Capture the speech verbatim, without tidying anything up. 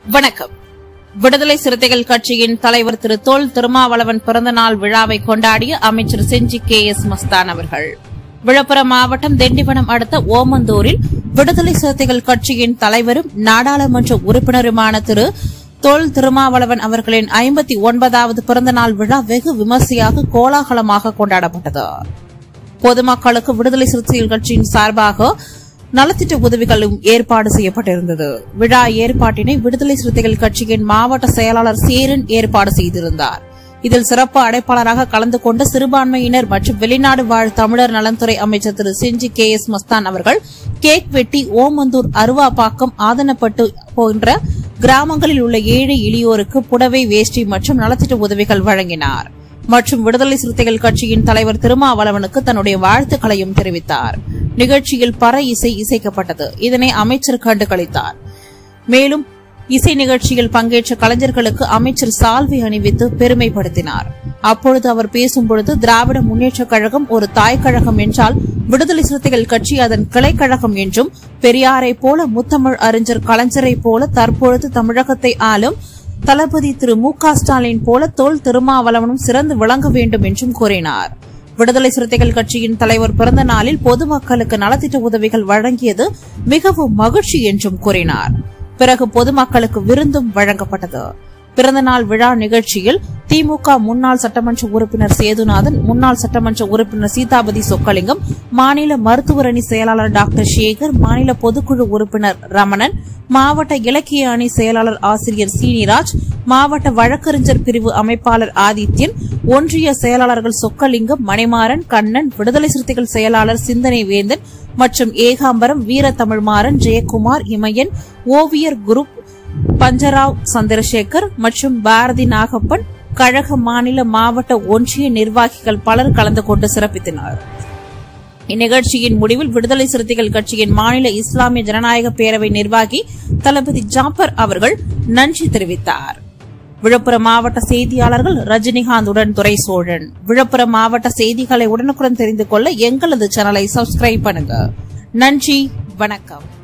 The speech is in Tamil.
வணக்கம். விடுதலை சிறுத்தைகள் கட்சியின் தலைவர் திரு தொல் திருமாவளவன் பிறந்தநாள் விழாவை கொண்டாடிய அமைச்சர் செஞ்சி கே எஸ் மஸ்தான் அவர்கள் விழுப்புரம் மாவட்டம் திண்டிவனம் அடுத்த ஓமந்தூரில் விடுதலை சிறுத்தைகள் கட்சியின் தலைவரும் நாடாளுமன்ற உறுப்பினருமான திரு தொல் திருமாவளவன் அவர்களின் ஐம்பத்தி ஒன்பதாவது பிறந்தநாள் விழா வெகு விமர்சையாக கோலாகலமாக கொண்டாடப்பட்டது. பொதுமக்களுக்கு விடுதலை சிறுத்தைகள் கட்சியின் சார்பாக நலத்திட்ட உதவிகளும் ஏற்பாடு செய்யப்பட்டிருந்தது. விழா ஏற்பாட்டினை விடுதலை சிறுத்தைகள் கட்சியின் மாவட்ட செயலாளர் சேரன் ஏற்பாடு செய்திருந்தார். இதில் சிறப்பு அழைப்பாளராக கலந்து கொண்ட சிறுபான்மையினர் மற்றும் வெளிநாடு வாழ் தமிழர் நலன்துறை அமைச்சர் திரு செஞ்சி கே எஸ் மஸ்தான் அவர்கள் கேக் வெட்டி ஓமந்தூர் அருவாப்பாக்கம் ஆதனப்பட்டு போன்ற கிராமங்களில் உள்ள ஏழை எளியோருக்கு புடவை வேஷ்டி மற்றும் நலத்திட்ட உதவிகள் வழங்கினார். மற்றும் விடுதலை சிறுத்தைகள் கட்சியின் தலைவர் திருமாவளவனுக்கு தன்னுடைய வாழ்த்துக்களையும் தெரிவித்தார். நிகழ்ச்சியில் பற இசை இசைக்கப்பட்டது. இதனை அமைச்சர் கண்டுகளித்தார். மேலும் இசை நிகழ்ச்சியில் பங்கேற்ற கலைஞர்களுக்கு அமைச்சர் சால்வை அணிவித்து பெருமைப்படுத்தினார். அப்பொழுது அவர் பேசும்பொழுது திராவிட முன்னேற்றக் கழகம் ஒரு தாய் கழகம் என்றால் விடுதலை சிறுத்தைகள் கட்சி அதன் கிளைக்கழகம் என்றும், பெரியாரை போல முத்தமிழ் அறிஞர் கலைஞரை போல தற்பொழுது தமிழகத்தை ஆளும் தளபதி திரு மு க ஸ்டாலின் போல தொல் திருமாவளவனும் சிறந்து விளங்க வேண்டும் என்றும் கூறினார். விடுதலை சிறுத்தைகள் கட்சியின் தலைவர் பிறந்த நாளில் பொதுமக்களுக்கு நலத்திட்ட உதவிகள் வழங்கியது மிகவும் மகிழ்ச்சி என்றும் கூறினார். பிறகு பொதுமக்களுக்கு விருந்தும் வழங்கப்பட்டது. பிறந்தநாள் விழா நிகழ்ச்சியில் திமுக முன்னாள் சட்டமன்ற உறுப்பினர் சேதுநாதன், முன்னாள் சட்டமன்ற உறுப்பினர் சீதாபதி சொக்கலிங்கம், மாநில மருத்துவர் அணி செயலாளர் டாக்டர் சேகர், மாநில பொதுக்குழு உறுப்பினர் ரமணன், மாவட்ட இலக்கிய அணி செயலாளர் ஆசிரியர் சீனிராஜ், மாவட்ட வழக்கறிஞர் பிரிவு அமைப்பாளர் ஆதித்யன், ஒன்றிய செயலாளர்கள் சொக்கலிங்கம், மணிமாறன், கண்ணன், விடுதலை சிறுத்தைகள் செயலாளர் சிந்தனை வேந்தன் மற்றும் ஏகாம்பரம், வீரத்தமிழ்மாறன், ஜெயக்குமார், இமயன், ஓவியர் குரூப், பஞ்சராவ் சந்திரசேகர் மற்றும் பாரதி நாகப்பன், கழக மாநில மாவட்ட ஒன்றிய நிர்வாகிகள் பலர் கலந்து கொண்டு சிறப்பித்தனர். இந்நிகழ்ச்சியின் முடிவில் விடுதலை சிறுத்தைகள் கட்சியின் மாநில இஸ்லாமிய ஜனநாயக பேரவை நிர்வாகி தளபதி ஜாபர் அவர்கள் நன்றி தெரிவித்தார். விழுப்புரம் மாவட்ட செய்தியாளர்கள் ரஜினிகாந்துடன் துரை சோழன். விழுப்புரம் மாவட்ட செய்திகளை உடனுக்குடன் தெரிந்து கொள்ள எங்களது சேனலை சப்ஸ்கிரைப் பண்ணுங்க. நன்றி, வணக்கம்.